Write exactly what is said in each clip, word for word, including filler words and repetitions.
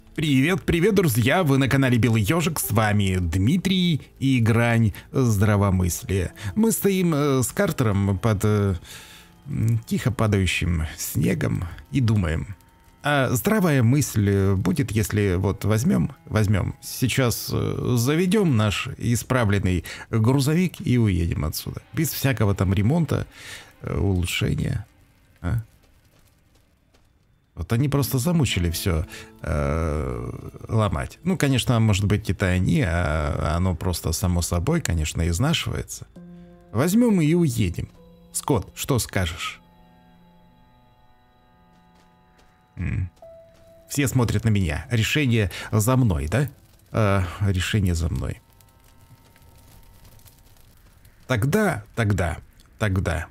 Привет, привет, друзья! Вы на канале Белый Ёжик, с вами Дмитрий и Грань Здравомыслия. Мы стоим э, с Картером под э, тихо падающим снегом и думаем. А здравая мысль будет, если вот возьмем, возьмем, сейчас э, заведем наш исправленный грузовик и уедем отсюда. Без всякого там ремонта, э, улучшения. А? Вот они просто замучили все э, ломать. Ну, конечно, может быть, это они, а оно просто само собой, конечно, изнашивается. Возьмем и уедем. Скотт, что скажешь? М. Все смотрят на меня. Решение за мной, да? Э, решение за мной. Тогда, тогда, тогда...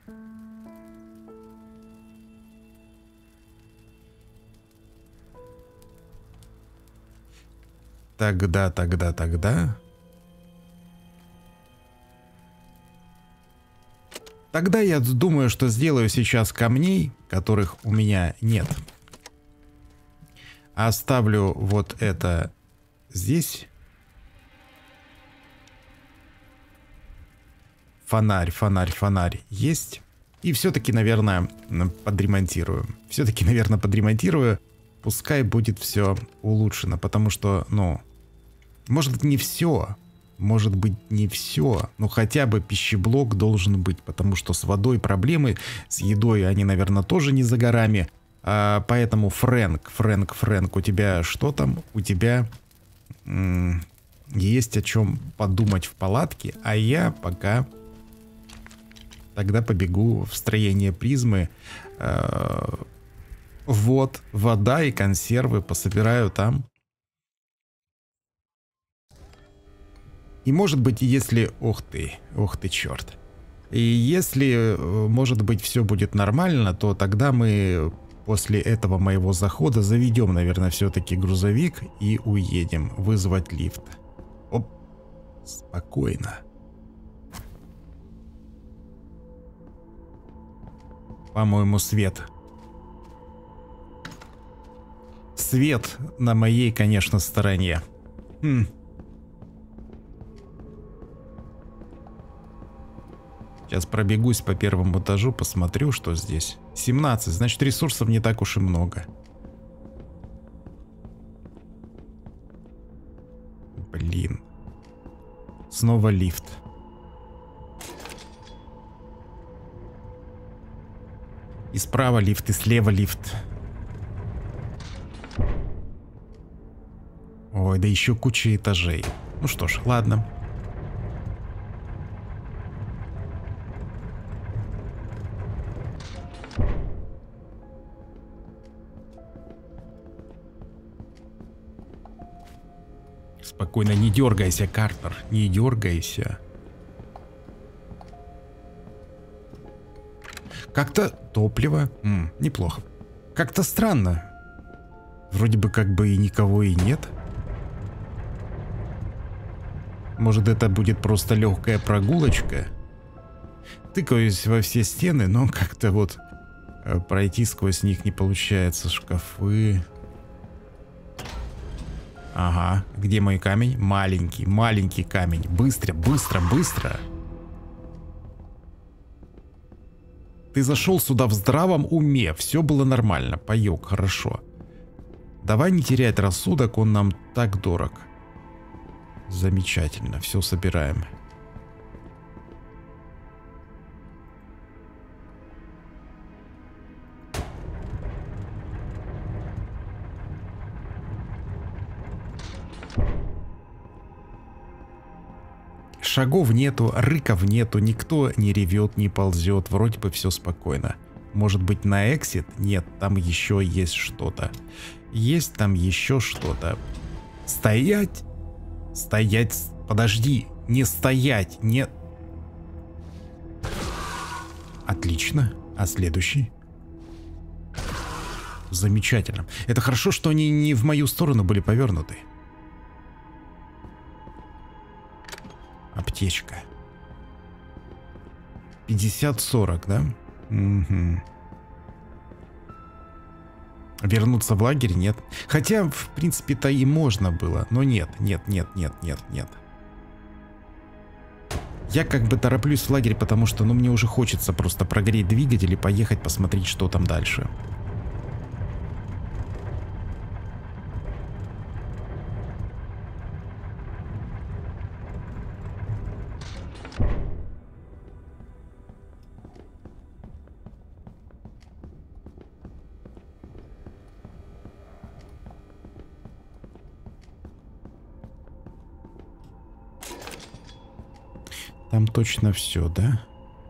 Тогда, тогда, тогда... Тогда я думаю, что сделаю сейчас камней, которых у меня нет. Оставлю вот это здесь. Фонарь, фонарь, фонарь есть. И все-таки, наверное, подремонтирую. Все-таки, наверное, подремонтирую. Пускай будет все улучшено, потому что, ну... Может быть, не все, может быть, не все, но хотя бы пищеблок должен быть, потому что с водой проблемы, с едой они, наверное, тоже не за горами. А поэтому, Фрэнк, Фрэнк, Фрэнк, у тебя что там? У тебя м- есть о чем подумать в палатке, а я пока тогда побегу в строение призмы. Э- вот, вода и консервы пособираю там. И может быть, если... Ух ты, ух ты, черт. И если, может быть, все будет нормально, то тогда мы после этого моего захода заведем, наверное, все-таки грузовик и уедем вызвать лифт. Оп, спокойно. По-моему, свет. Свет на моей, конечно, стороне. Хм. Сейчас пробегусь по первому этажу, посмотрю, что здесь. семнадцать, значит, ресурсов не так уж и много. Блин. Снова лифт. И справа лифт, и слева лифт. Ой, да еще куча этажей. Ну что ж, ладно. Спокойно, не дергайся, Картер, не дергайся. Как-то топливо, М, неплохо. Как-то странно. Вроде бы как бы и никого и нет. Может, это будет просто легкая прогулочка? Тыкаюсь во все стены, но как-то вот э, пройти сквозь них не получается. Шкафы... Ага, где мой камень? Маленький, маленький камень. Быстро, быстро, быстро. Ты зашел сюда в здравом уме. Все было нормально. Паёк, хорошо. Давай не терять рассудок, он нам так дорог. Замечательно, все собираем. Шагов нету, рыков нету, никто не ревет, не ползет, вроде бы все спокойно. Может быть, на эксит? Нет, там еще есть что-то. Есть там еще что-то. Стоять! Стоять! Подожди! Не стоять! Не... Отлично. А следующий? Замечательно. Это хорошо, что они не в мою сторону были повернуты. Аптечка. пятьдесят сорок, да? Угу. Вернуться в лагерь нет. Хотя, в принципе-то и можно было. Но нет, нет, нет, нет, нет, нет. Я как бы тороплюсь в лагерь, потому что, ну, мне уже хочется просто прогреть двигатель и поехать посмотреть, что там дальше. Там точно все, да?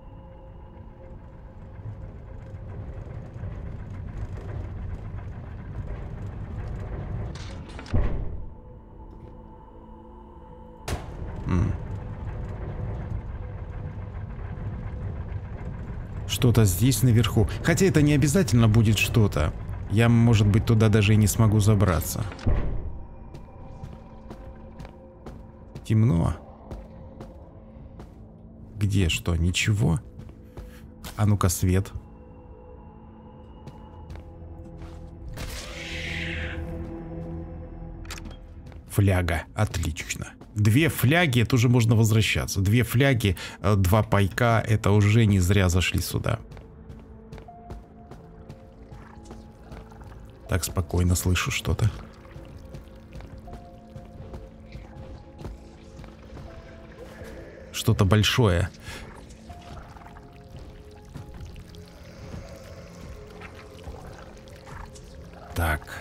М. Что-то здесь наверху. Хотя это не обязательно будет что-то. Я, может быть, туда даже и не смогу забраться. Темно. Где что? Ничего? А ну-ка, свет. Фляга. Отлично. Две фляги, это уже можно возвращаться. Две фляги, два пайка, это уже не зря зашли сюда. Так, спокойно слышу что-то. Что-то большое. Так.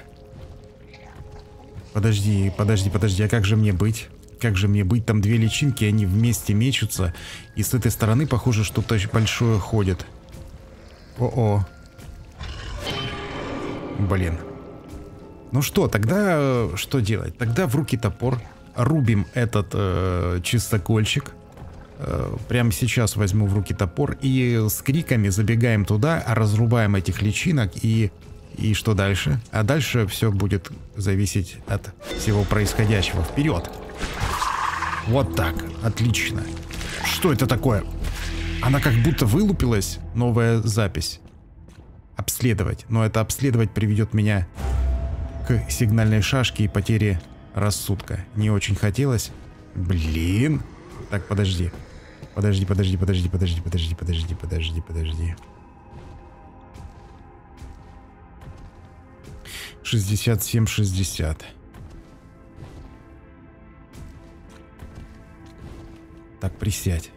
Подожди, подожди, подожди, а как же мне быть? Как же мне быть? Там две личинки, они вместе мечутся. И с этой стороны, похоже, что-то большое ходит. О-о. Блин. Ну что, тогда что делать? Тогда в руки топор. Рубим этот э, чистокольчик. Э, прямо сейчас возьму в руки топор. И с криками забегаем туда, разрубаем этих личинок. И, и что дальше? А дальше все будет зависеть от всего происходящего. Вперед! Вот так. Отлично. Что это такое? Она как будто вылупилась. Новая запись. Обследовать. Но это обследовать приведет меня к сигнальной шашке и потере рассудка. Не очень хотелось. Блин. Так, подожди. Подожди, подожди, подожди, подожди, подожди, подожди, подожди, подожди. шестьдесят семь шестьдесят. Так, присядь.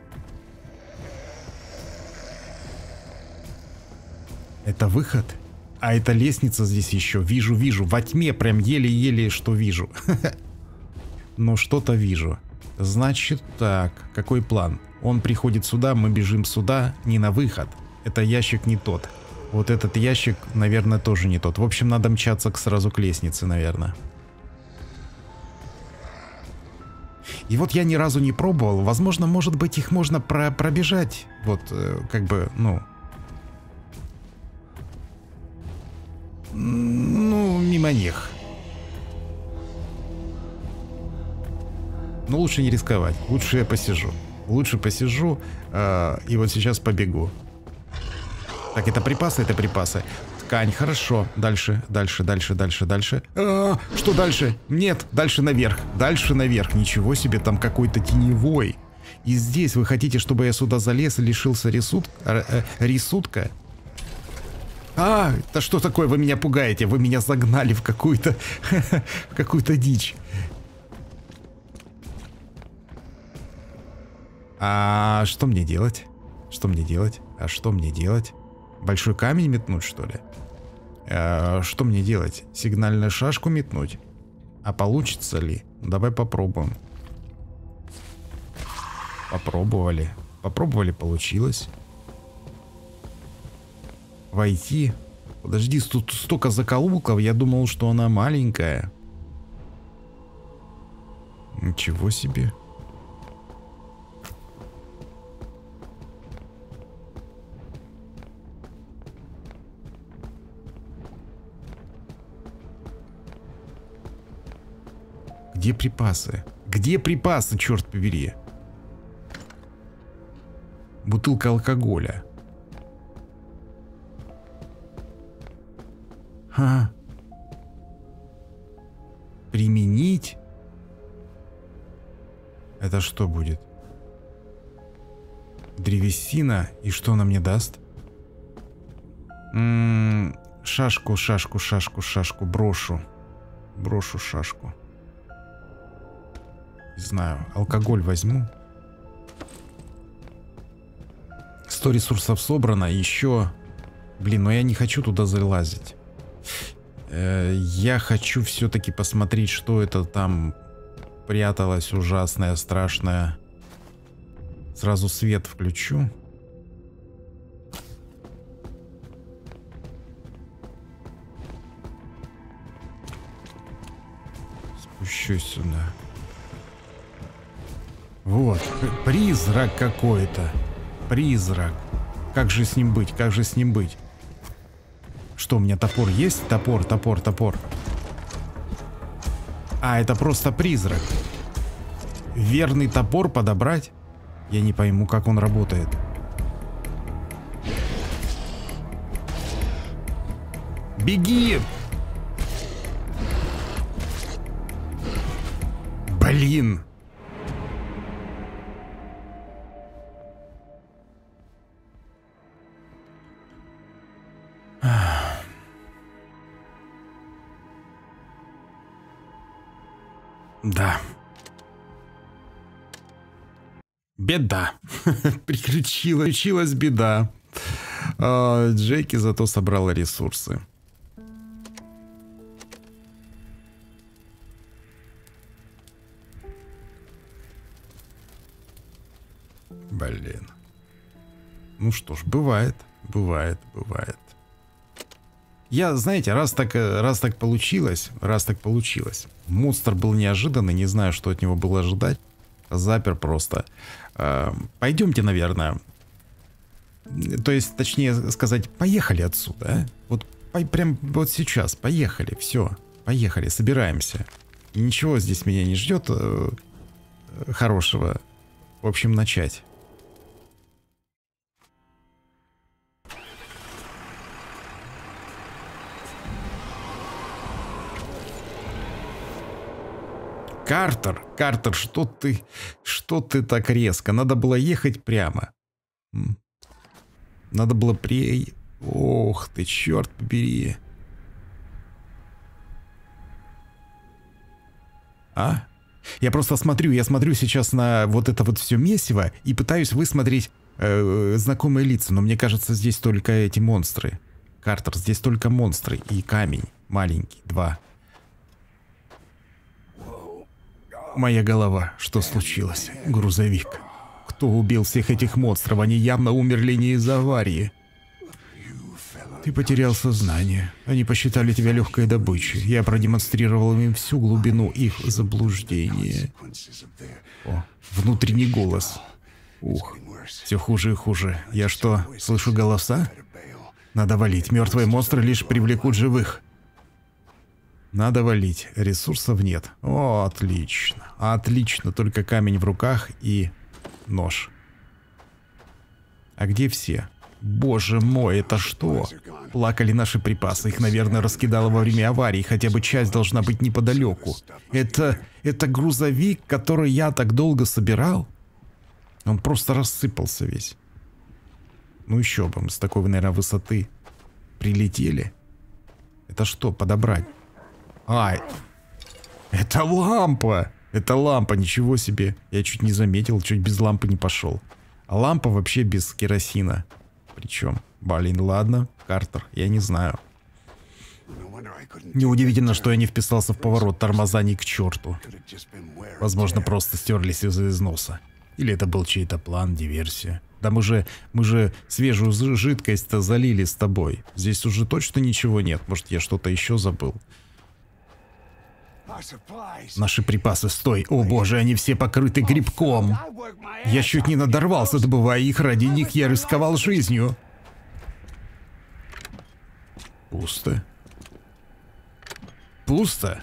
Это выход? А это лестница здесь еще. Вижу, вижу. Во тьме прям еле-еле что вижу. Но что-то вижу. Значит так. Какой план? Он приходит сюда, мы бежим сюда. Не на выход. Это ящик не тот. Вот этот ящик, наверное, тоже не тот. В общем, надо мчаться сразу к лестнице, наверное. И вот я ни разу не пробовал. Возможно, может быть, их можно про пробежать. Вот, э, как бы, ну... Ну, мимо них. Но лучше не рисковать. Лучше я посижу. Лучше посижу. Э, и вот сейчас побегу. Так, это припасы, это припасы. Ткань, хорошо. Дальше, дальше, дальше, дальше, дальше. А, что дальше? Нет, дальше наверх. Дальше наверх. Ничего себе, там какой-то теневой. И здесь вы хотите, чтобы я сюда залез и лишился ресут... э, ресудка? А, это что такое? Вы меня пугаете. Вы меня загнали в какую-то... в какую-то дичь. А что мне делать? Что мне делать? А что мне делать? Большой камень метнуть, что ли? А, что мне делать? Сигнальную шашку метнуть? А получится ли? Давай попробуем. Попробовали. Попробовали, получилось. Войти. Подожди, тут столько закоулков. Я думал, что она маленькая. Ничего себе. Где припасы? Где припасы, черт побери? Бутылка алкоголя. А, Это что будет? Древесина. И что она мне даст? М-м, шашку, шашку, шашку, шашку. Брошу. Брошу шашку. Не знаю. Алкоголь возьму. сто ресурсов собрано. Еще... Блин, но я не хочу туда залазить. Э, я хочу все-таки посмотреть, что это там пряталось ужасное, страшное. Сразу свет включу. Спущусь сюда. Вот, призрак какой-то. Призрак. Как же с ним быть? Как же с ним быть? Что, у меня топор есть? Топор, топор, топор. А, это просто призрак. Верный топор подобрать? Я не пойму, как он работает. Беги! Блин! Да. Беда. Приключилась, приключилась беда. А, Джеки зато собрала ресурсы. Блин. Ну что ж, бывает, бывает, бывает. Я, знаете, раз так, раз так получилось, раз так получилось. Монстр был неожиданный, не знаю, что от него было ожидать. Запер просто. Э, пойдемте, наверное. То есть, точнее сказать, поехали отсюда. А? Вот по, прям вот сейчас, поехали, все. Поехали, собираемся. И ничего здесь меня не ждет э, хорошего. В общем, начать. Картер, Картер, что ты, что ты так резко? Надо было ехать прямо. Надо было при... Ох ты, черт побери. А? Я просто смотрю, я смотрю сейчас на вот это вот все месиво и пытаюсь высмотреть э, знакомые лица, но мне кажется, здесь только эти монстры. Картер, здесь только монстры и камень маленький, два. Моя голова, что случилось? Грузовик. Кто убил всех этих монстров? Они явно умерли не из-за аварии. Ты потерял сознание. Они посчитали тебя легкой добычей. Я продемонстрировал им всю глубину их заблуждения. О, внутренний голос. Ух, все хуже и хуже. Я что, слышу голоса? Надо валить. Мертвые монстры лишь привлекут живых. Надо валить. Ресурсов нет. О, отлично. Отлично. Только камень в руках и нож. А где все? Боже мой, это что? Плакали наши припасы. Их, наверное, раскидало во время аварии. Хотя бы часть должна быть неподалеку. Это... Это грузовик, который я так долго собирал? Он просто рассыпался весь. Ну еще бы, мы с такой, наверное, высоты прилетели. Это что, подобрать? Ай, это лампа! Это лампа, ничего себе. Я чуть не заметил, чуть без лампы не пошел. А лампа вообще без керосина. Причем, блин, ладно, Картер, я не знаю. Неудивительно, что я не вписался в поворот, тормоза ни к черту. Возможно, просто стерлись из износа. Или это был чей-то план, диверсия. Да мы же, мы же свежую жидкость-то залили с тобой. Здесь уже точно ничего нет. Может, я что-то еще забыл. Наши припасы, стой. О боже, они все покрыты грибком. Я чуть не надорвался, добывая их. Ради них я рисковал жизнью. Пусто. Пусто.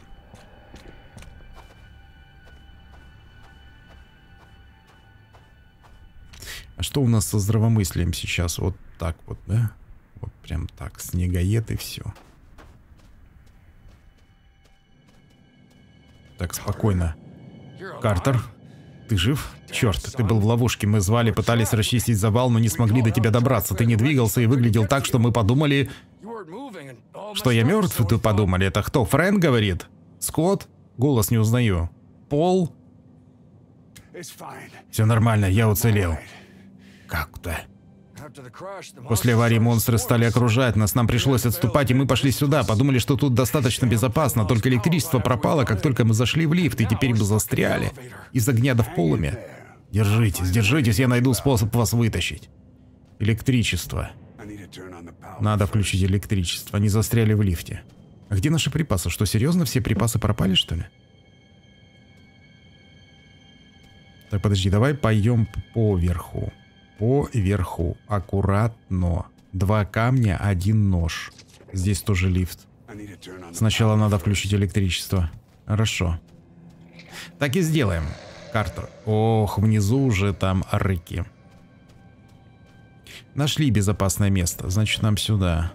А что у нас со здравомыслием сейчас? Вот так вот, да? Вот прям так, снегоед и все. Так, спокойно. Картер, Ты жив? Черт, ты был в ловушке. Мы звали, пытались расчистить завал, но не смогли до тебя добраться. Ты не двигался и выглядел так, что мы подумали... Что я мертв, ты подумали. Это кто? Фрэнк говорит? Скотт? Голос не узнаю. Пол? Все нормально, я уцелел. Как-то. После аварии монстры стали окружать нас, нам пришлось отступать, и мы пошли сюда. Подумали, что тут достаточно безопасно, только электричество пропало, как только мы зашли в лифт, и теперь мы застряли. Из-за гняда в полуме. Держитесь, держитесь, я найду способ вас вытащить. Электричество. Надо включить электричество, они застряли в лифте. А где наши припасы? Что, серьезно, все припасы пропали, что ли? Так, подожди, давай пойдем поверху. Поверху. Аккуратно. Два камня, один нож. Здесь тоже лифт. Сначала надо включить электричество. Хорошо. Так и сделаем. Картер. Ох, внизу уже там рыки. Нашли безопасное место. Значит, нам сюда.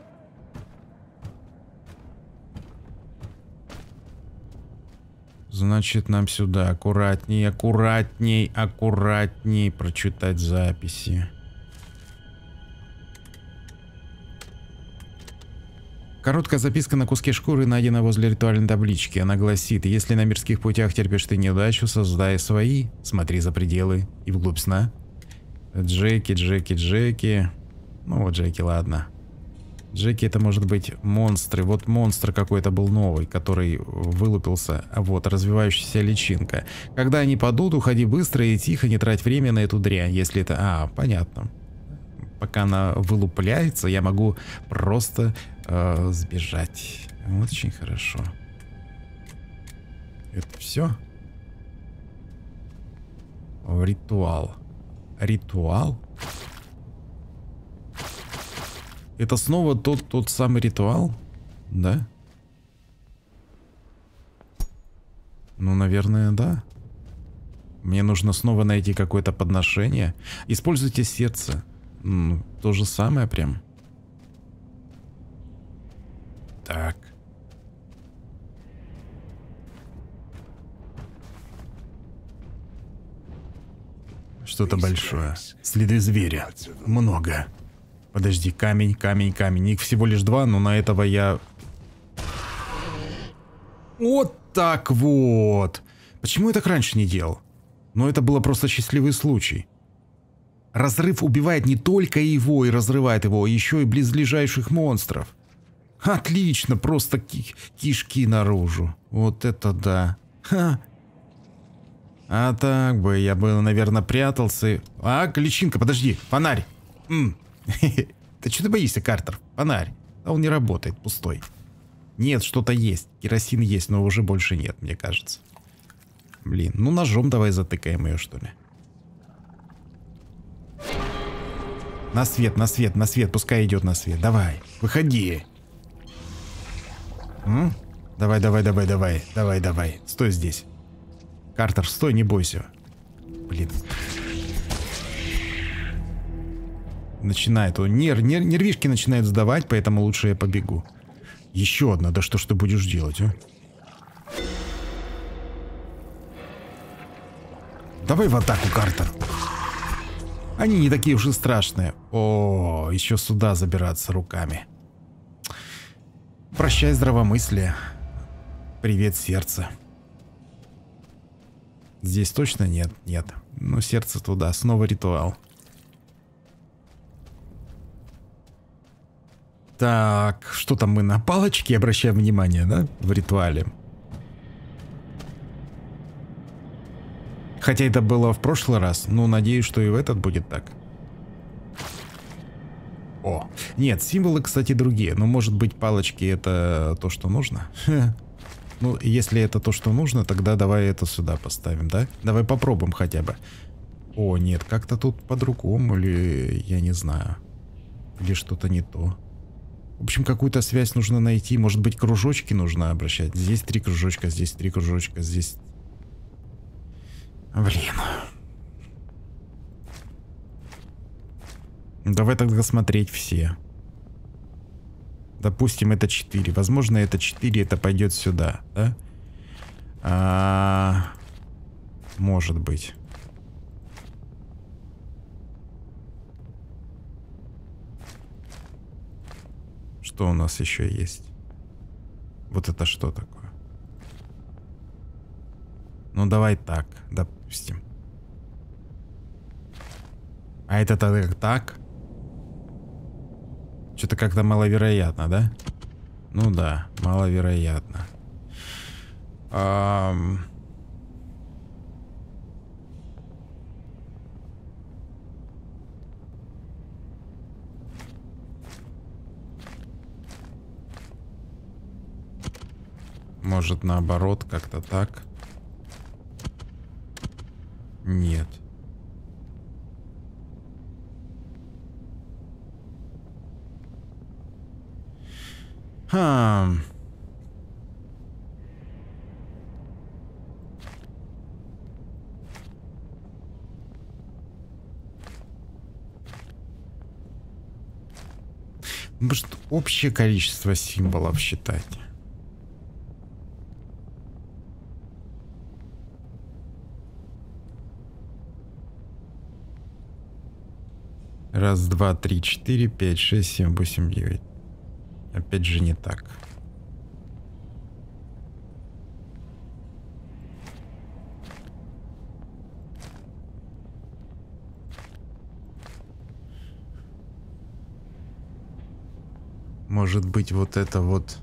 Значит, нам сюда. Аккуратней, аккуратней, аккуратней прочитать записи. Короткая записка на куске шкуры найдена возле ритуальной таблички. Она гласит: если на мирских путях терпишь ты неудачу, создай свои. Смотри за пределы и вглубь сна. Джеки, Джеки, Джеки. Ну вот Джеки, ладно. Джеки это может быть монстры. Вот монстр какой-то был новый, который вылупился. А вот развивающаяся личинка. Когда они падут, уходи быстро и тихо, не трать время на эту дрянь. Если это... А, понятно. Пока она вылупляется, я могу просто э, сбежать. Очень хорошо. Это все? Ритуал. Ритуал? Это снова тот, тот самый ритуал? Да? Ну, наверное, да. Мне нужно снова найти какое-то подношение. Используйте сердце. Ну, то же самое прям. Так. Что-то большое. Следы зверя. Много. Подожди, камень, камень, камень. Их всего лишь два, но на этого я... Вот так вот. Почему я так раньше не делал? Но это было просто счастливый случай. Разрыв убивает не только его и разрывает его, а еще и близлежащих монстров. Отлично, просто ки кишки наружу. Вот это да. Ха. А так бы я бы, наверное, прятался. А, личинка, подожди, фонарь. М Ты что ты боишься, Картер? Фонарь. А он не работает, пустой. Нет, что-то есть. Керосин есть, но уже больше нет, мне кажется. Блин, ну ножом давай затыкаем ее, что ли. На свет, на свет, на свет. Пускай идет на свет. Давай, выходи. М? Давай, давай, давай, давай. Давай, давай. Стой здесь. Картер, стой, не бойся. Блин. Начинает он. Нер, нер, нервишки начинают сдавать, поэтому лучше я побегу. Еще одна. Да что ж ты будешь делать, а? Давай в атаку, Картер. Они не такие уж и страшные. О, еще сюда забираться руками. Прощай, здравомыслие. Привет, сердце. Здесь точно нет? Нет. Ну, сердце туда. Снова ритуал. Так, что там мы на палочке обращаем внимание, да? В ритуале. Хотя это было в прошлый раз, но надеюсь, что и в этот будет так. О, нет, символы, кстати, другие. Но может быть палочки это то, что нужно? Ну, если это то, что нужно, тогда давай это сюда поставим, да? Давай попробуем хотя бы. О, нет, как-то тут по-другому, или я не знаю. Или что-то не то. В общем, какую-то связь нужно найти. Может быть, кружочки нужно обращать. Здесь три кружочка, здесь три кружочка, здесь... Блин. Давай тогда смотреть все. Допустим, это четыре. Возможно, это четыре, это пойдет сюда, да? А... Может быть. Что у нас еще есть? Вот это что такое? Ну давай так, допустим. А это тогда так? Что-то как-то маловероятно, да? Ну да, маловероятно. Ам... Может, наоборот, как-то так? Нет. Хм. Может, общее количество символов считать? Раз, два, три, четыре, пять, шесть, семь, восемь, девять. Опять же не так. Может быть, вот это вот...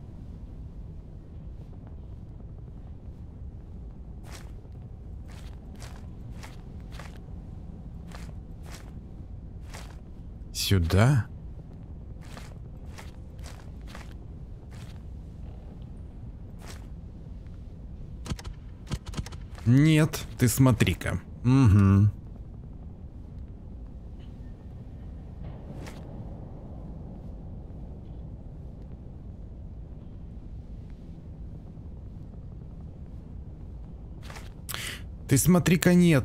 Сюда? Нет, ты смотри-ка. Угу. Ты смотри-ка, нет.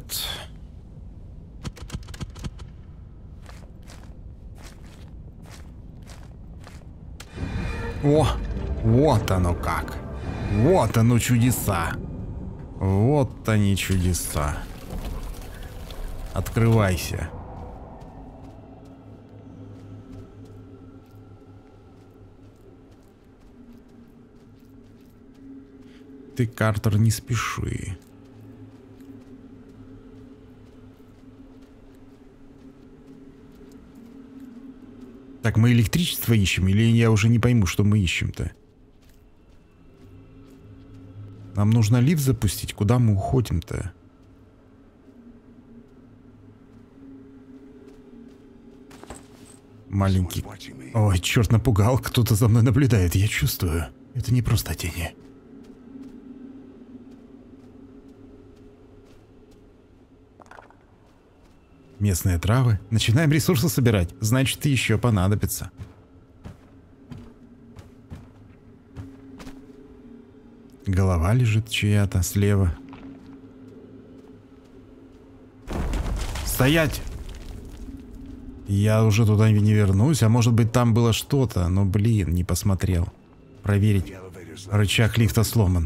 О, вот оно как. Вот оно чудеса. Вот они чудеса. Открывайся. Ты, Картер, не спеши. Так, мы электричество ищем, или я уже не пойму, что мы ищем-то? Нам нужно лифт запустить. Куда мы уходим-то? Маленький... Ой, черт, напугал. Кто-то за мной наблюдает, я чувствую. Это не просто тени. Местные травы. Начинаем ресурсы собирать. Значит, еще понадобится. Голова лежит чья-то слева. Стоять! Я уже туда не вернусь, а может быть там было что-то, но блин, не посмотрел. Проверить. Рычаг лифта сломан.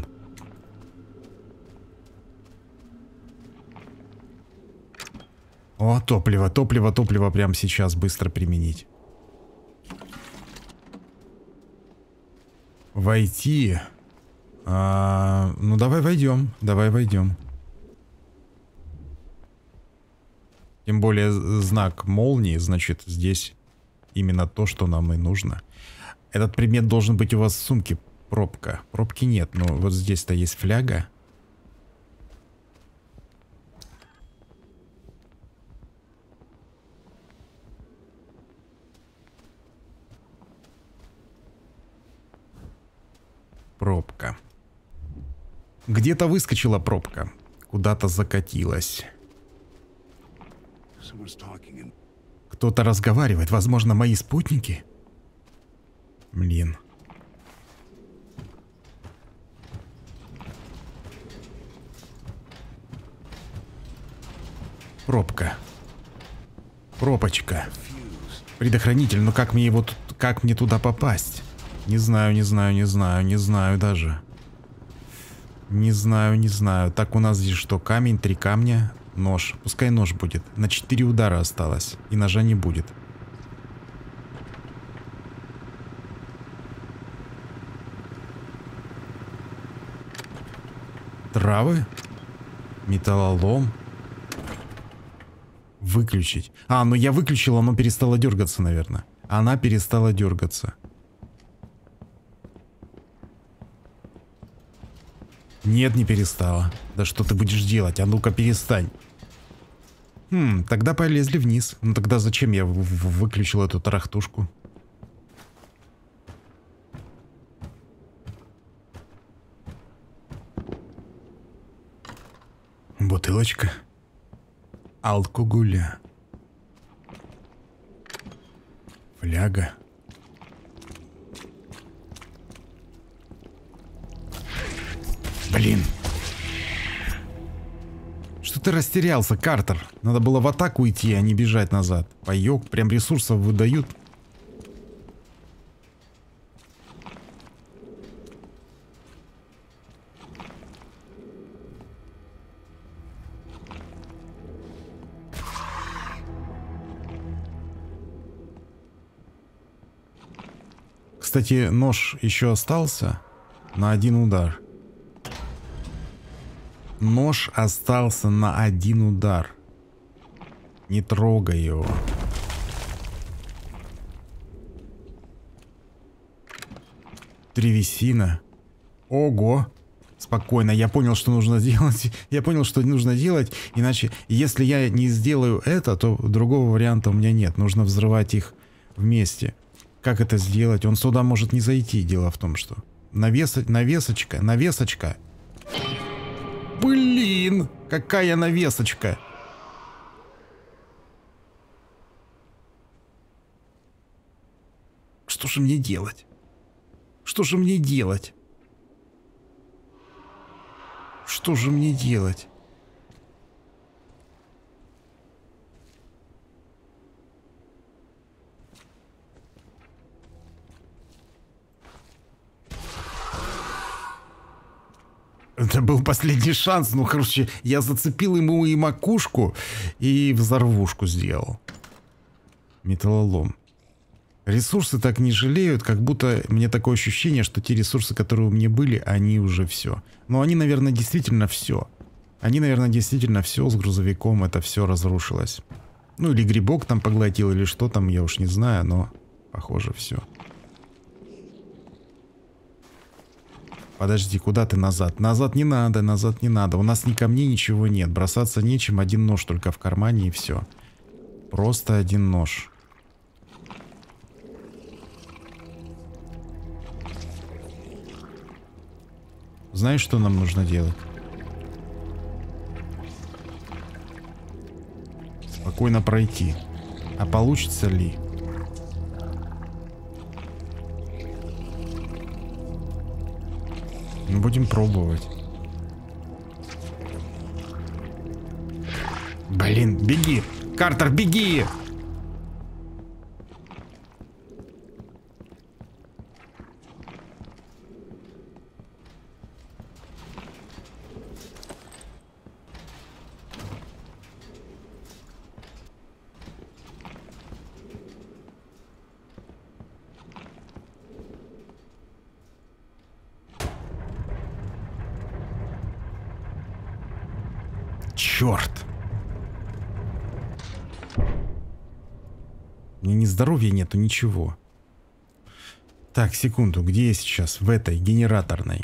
О, топливо, топливо, топливо прямо сейчас быстро применить. Войти. А, ну давай войдем, давай войдем. Тем более знак молнии, значит здесь именно то, что нам и нужно. Этот предмет должен быть у вас в сумке. Пробка. Пробки нет, но вот здесь-то есть фляга. Пробка. Где-то выскочила пробка. Куда-то закатилась. Кто-то разговаривает. Возможно, мои спутники? Блин. Пробка. Пробочка. Предохранитель. Но как мне его тут... Как мне туда попасть? Не знаю, не знаю, не знаю, не знаю даже. Не знаю, не знаю. Так, у нас здесь что? Камень, три камня, нож. Пускай нож будет. На четыре удара осталось. И ножа не будет. Травы? Металлолом? Выключить. А, ну я выключил, оно перестало дергаться, наверное. Она перестала дергаться. Нет, не перестала. Да что ты будешь делать? А ну-ка перестань. Хм, тогда полезли вниз. Ну тогда зачем я выключил эту тарахтушку? Бутылочка алкоголя. Фляга. Блин. Что ты растерялся, Картер? Надо было в атаку идти, а не бежать назад. Паёк, прям ресурсов выдают. Кстати, нож еще остался на один удар. Нож остался на один удар. Не трогай его. Древесина. Ого. Спокойно, я понял, что нужно делать. Я понял, что нужно делать. Иначе, если я не сделаю это, то другого варианта у меня нет. Нужно взрывать их вместе. Как это сделать? Он сюда может не зайти. Дело в том, что... Навеса... Навесочка. Навесочка. Блин! Какая навесочка! Что же мне делать? Что же мне делать? Что же мне делать? Это был последний шанс. Ну, короче, я зацепил ему и макушку, и взорвушку сделал. Металлолом. Ресурсы так не жалеют, как будто мне такое ощущение, что те ресурсы, которые у меня были, они уже все. Но они, наверное, действительно все. Они, наверное, действительно все с грузовиком, это все разрушилось. Ну, или грибок там поглотил, или что там, я уж не знаю, но похоже все. Подожди, куда ты назад? Назад не надо, назад не надо. У нас ни камней, ничего нет. Бросаться нечем, один нож только в кармане и все. Просто один нож. Знаешь, что нам нужно делать? Спокойно пройти. А получится ли? Будем пробовать. Блин, беги! Картер, беги! Черт! Мне ни здоровья нету, ничего. Так, секунду, где я сейчас? В этой генераторной.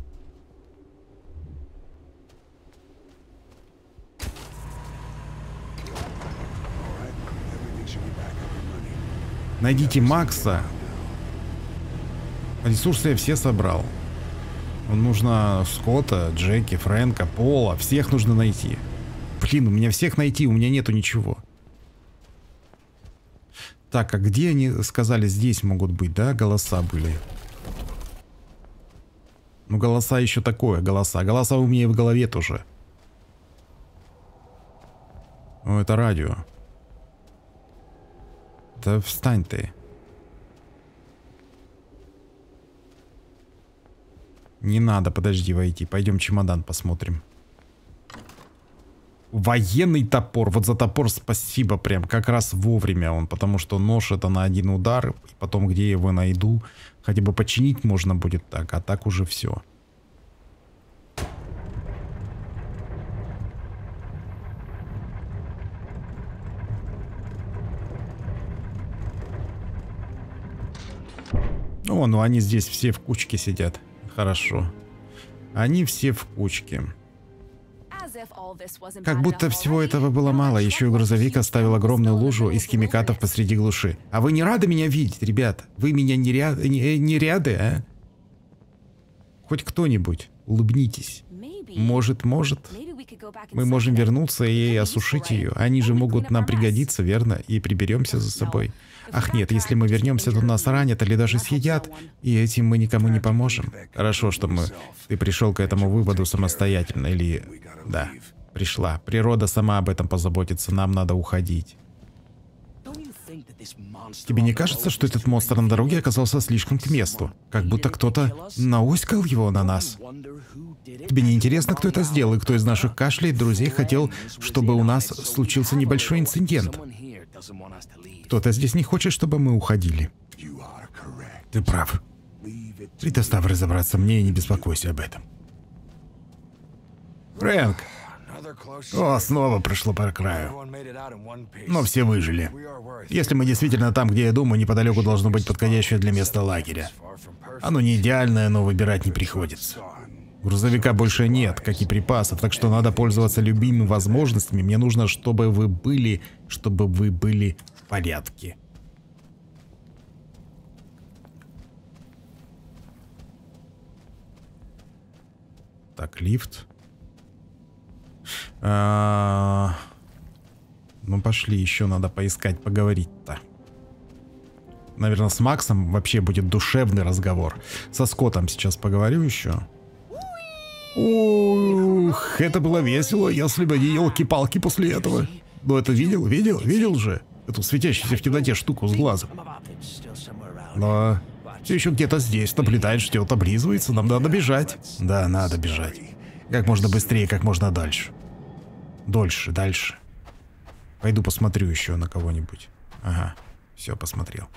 Найдите Макса. Ресурсы я все собрал. Нужно Скотта, Джеки, Фрэнка, Пола. Всех нужно найти. Блин, у меня всех найти, у меня нету ничего. Так, а где они сказали, здесь могут быть, да? Голоса были. Ну, голоса еще такое, голоса. Голоса у меня и в голове тоже. О, это радио. Да встань ты. Не надо, подожди, войти. Пойдем чемодан посмотрим. Военный топор. Вот за топор спасибо прям. Как раз вовремя он. Потому что нож это на один удар. И потом, где я его найду, хотя бы починить можно будет так. А так уже все. О, ну они здесь все в кучке сидят. Хорошо. Они все в кучке. Как будто всего этого было мало. Еще и грузовик оставил огромную лужу из химикатов посреди глуши. А вы не рады меня видеть, ребят? Вы меня не, ряд... не, не ряды, а? Хоть кто-нибудь, улыбнитесь. Может, может. Мы можем вернуться и осушить ее. Они же могут нам пригодиться, верно? И приберемся за собой. Ах нет, если мы вернемся, то нас ранят или даже съедят, и этим мы никому не поможем. Хорошо, что мы... Ты пришел к этому выводу самостоятельно, или... Да, пришла. Природа сама об этом позаботится, нам надо уходить. Тебе не кажется, что этот монстр на дороге оказался слишком к месту? Как будто кто-то науськал его на нас. Тебе не интересно, кто это сделал, и кто из наших кашляет друзей хотел, чтобы у нас случился небольшой инцидент? Кто-то здесь не хочет, чтобы мы уходили. Ты прав. Предоставь разобраться мне и не беспокойся об этом. Фрэнк! О, снова прошло по краю. Но все выжили. Если мы действительно там, где я думаю, неподалеку должно быть подходящее для места лагеря. Оно не идеальное, но выбирать не приходится. Грузовика больше нет, как и припасов, так что надо пользоваться любыми возможностями. Мне нужно, чтобы вы были, чтобы вы были в порядке. Так, лифт. А... Ну, пошли, еще надо поискать, поговорить-то. Наверное, с Максом вообще будет душевный разговор. Со Скоттом сейчас поговорю еще. Ух, это было весело, если бы не елки-палки после этого. Ну, это видел, видел, видел же? Эту светящуюся в темноте штуку с глазом. Но все еще где-то здесь, наблюдает, ждет, облизывается, нам надо бежать. Да, надо бежать. Как можно быстрее, как можно дальше. Дольше, дальше. Пойду посмотрю еще на кого-нибудь. Ага, все, посмотрел.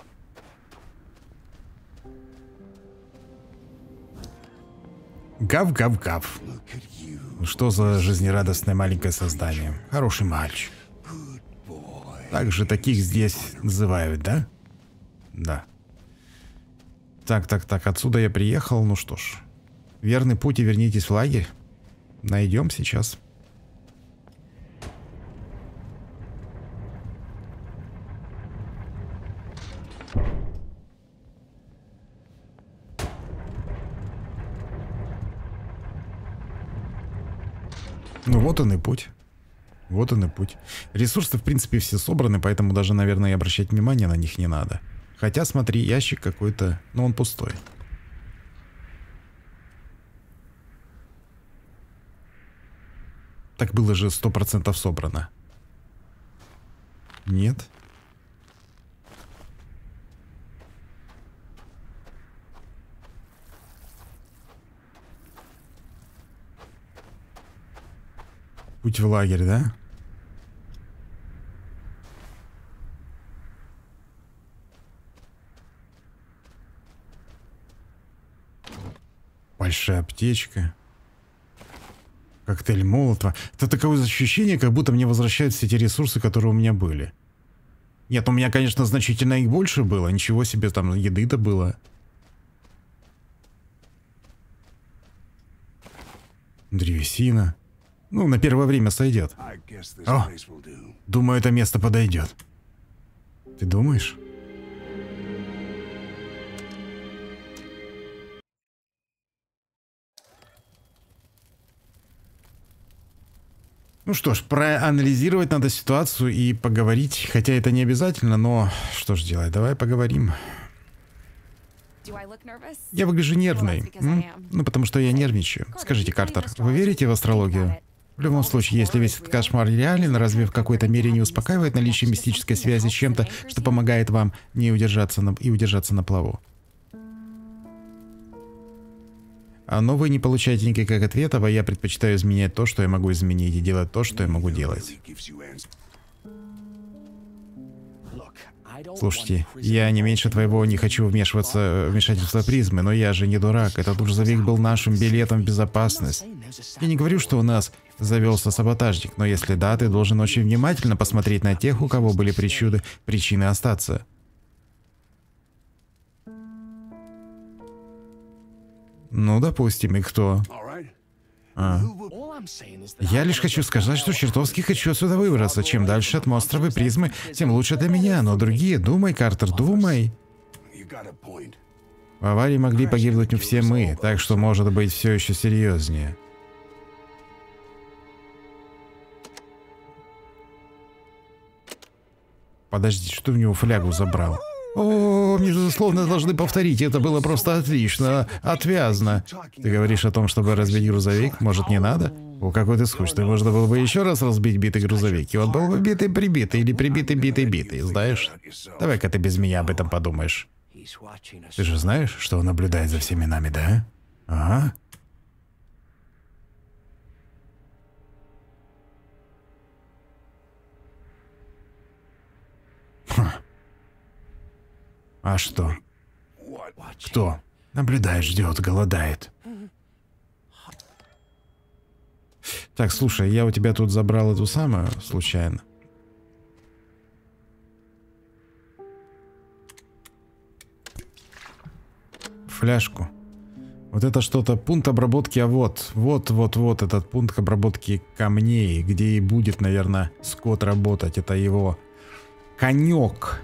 Гав-гав-гав. Что за жизнерадостное маленькое создание? Хороший мальчик. Также таких здесь называют, да? Да. Так, так, так, отсюда я приехал, ну что ж. Верный путь и вернитесь в лагерь. Найдем сейчас. Ну вот он и путь. Вот он и путь. Ресурсы, в принципе, все собраны, поэтому даже, наверное, и обращать внимание на них не надо. Хотя, смотри, ящик какой-то, но он пустой. Так было же сто процентов собрано. Нет? Путь в лагерь, да? Большая аптечка. Коктейль Молотова. Это такое ощущение, как будто мне возвращают все те ресурсы, которые у меня были. Нет, у меня, конечно, значительно их больше было. Ничего себе, там еды-то было. Древесина. Ну, на первое время сойдет. О, думаю, это место подойдет. Ты думаешь? Ну что ж, проанализировать надо ситуацию и поговорить. Хотя это не обязательно, но что ж делать, давай поговорим. Я выгляжу нервной. М? Ну, потому что я нервничаю. Скажите, Картер, вы верите в астрологию? В любом случае, если весь этот кошмар реален, разве в какой-то мере не успокаивает наличие мистической связи с чем-то, что помогает вам не удержаться на... и удержаться на плаву? А но вы не получаете никаких ответов, а я предпочитаю изменять то, что я могу изменить, и делать то, что я могу делать. Слушайте, я не меньше твоего не хочу вмешиваться в вмешательство призмы, но я же не дурак. Этот грузовик был нашим билетом в безопасность. Я не говорю, что у нас завелся саботажник, но если да, ты должен очень внимательно посмотреть на тех, у кого были причуды, причины остаться. Ну, допустим, и кто? А. Я лишь хочу сказать, что чертовски хочу отсюда выбраться. Чем дальше от монстров и призмы, тем лучше для меня. Но другие, думай, Картер, думай. В аварии могли погибнуть все мы, так что может быть все еще серьезнее. Подожди, что в него флягу забрал? О, мне, безусловно, должны повторить. Это было просто отлично, отвязно. Ты говоришь о том, чтобы разбить грузовик? Может, не надо? О, какой ты скучный. Можно было бы еще раз разбить битый грузовик. И он был бы битый-прибитый или прибитый-битый-битый, знаешь? Давай-ка ты без меня об этом подумаешь. Ты же знаешь, что он наблюдает за всеми нами, да? Ага. Ха. А что? Кто? Наблюдает, ждет, голодает. Так, слушай, я у тебя тут забрал эту самую, случайно. Фляжку. Вот это что-то, пункт обработки, а вот, вот, вот, вот этот пункт обработки камней, где и будет, наверное, Скотт работать. Это его конек.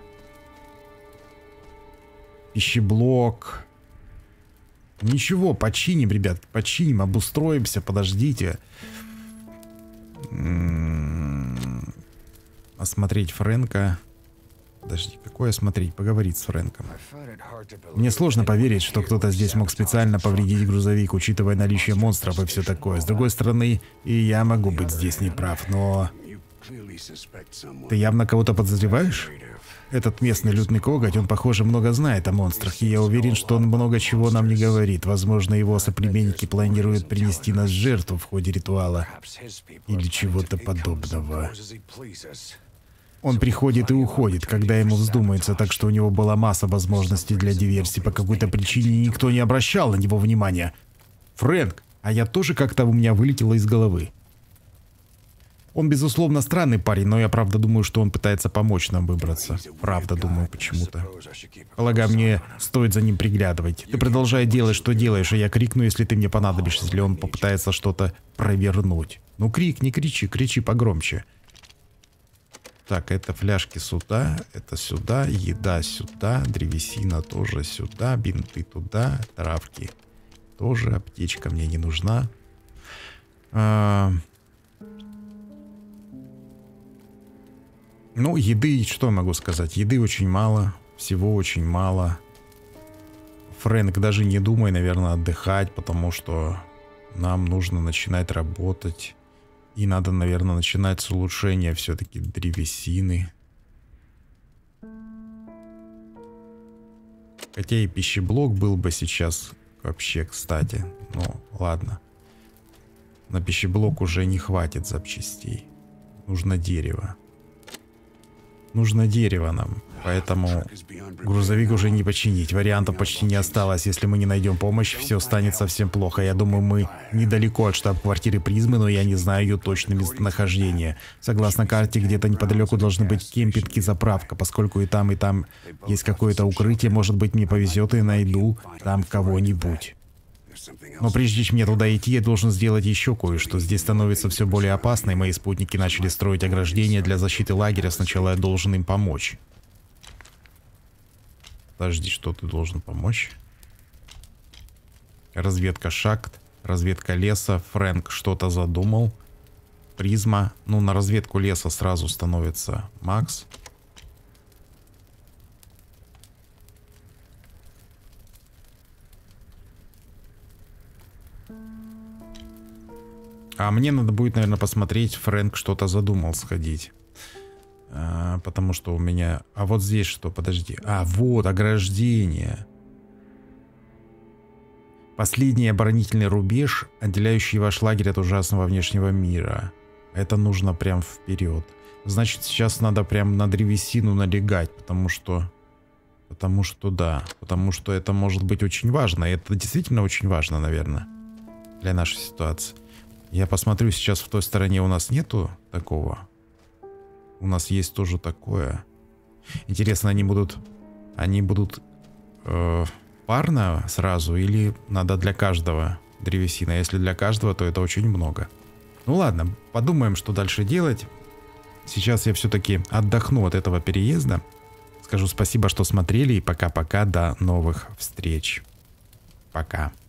Пищеблок. Ничего, починим, ребят, починим, обустроимся, подождите. М-м-м. Осмотреть Фрэнка. Подожди, какое осмотреть? Поговорить с Фрэнком. Мне сложно поверить, что кто-то здесь мог специально повредить грузовик, учитывая наличие монстров и все такое. С другой стороны, и я могу быть здесь неправ, но... Ты явно кого-то подозреваешь? Этот местный лютный коготь, он, похоже, много знает о монстрах, и я уверен, что он много чего нам не говорит. Возможно, его соплеменники планируют принести нас в жертву в ходе ритуала. Или чего-то подобного. Он приходит и уходит, когда ему вздумается, так что у него была масса возможностей для диверсии. По какой-то причине никто не обращал на него внимания. Фрэнк, а я тоже как-то у меня вылетело из головы. Он, безусловно, странный парень, но я правда думаю, что он пытается помочь нам выбраться. Правда думаю, почему-то. Полагаю, мне стоит за ним приглядывать. Ты продолжай делать, что делаешь, а я крикну, если ты мне понадобишься, если он попытается что-то провернуть. Ну крикни, кричи, кричи погромче. Так, это фляжки сюда, это сюда, еда сюда, древесина тоже сюда, бинты туда, травки тоже, аптечка мне не нужна. А... Ну, еды, что я могу сказать? Еды очень мало, всего очень мало. Фрэнк, даже не думай, наверное, отдыхать, потому что нам нужно начинать работать. И надо, наверное, начинать с улучшения все-таки древесины. Хотя и пищеблок был бы сейчас вообще, кстати. Ну, ладно. На пищеблок уже не хватит запчастей. Нужно дерево. Нужно дерево нам, поэтому грузовик уже не починить. Вариантов почти не осталось. Если мы не найдем помощь, все станет совсем плохо. Я думаю, мы недалеко от штаб-квартиры Призмы, но я не знаю ее точное местонахождение. Согласно карте, где-то неподалеку должны быть кемпинг и заправка. Поскольку и там, и там есть какое-то укрытие, может быть, мне повезет и найду там кого-нибудь. Но прежде чем мне туда идти, я должен сделать еще кое-что. Здесь становится все более опасно, и мои спутники начали строить ограждения для защиты лагеря. Сначала я должен им помочь. Подожди, что ты должен помочь? Разведка шахт, разведка леса. Фрэнк что-то задумал. Призма. Ну, на разведку леса сразу становится Макс. А мне надо будет, наверное, посмотреть. Фрэнк что-то задумал сходить. А, потому что у меня... А вот здесь что? Подожди. А, вот, ограждение. Последний оборонительный рубеж, отделяющий ваш лагерь от ужасного внешнего мира. Это нужно прям вперед. Значит, сейчас надо прям на древесину налегать, потому что... Потому что да. Потому что это может быть очень важно. И это действительно очень важно, наверное, для нашей ситуации. Я посмотрю, сейчас в той стороне у нас нету такого. У нас есть тоже такое. Интересно, они будут... Они будут... Э, попарно сразу или надо для каждого древесина? Если для каждого, то это очень много. Ну ладно, подумаем, что дальше делать. Сейчас я все-таки отдохну от этого переезда. Скажу спасибо, что смотрели, и пока-пока, до новых встреч. Пока.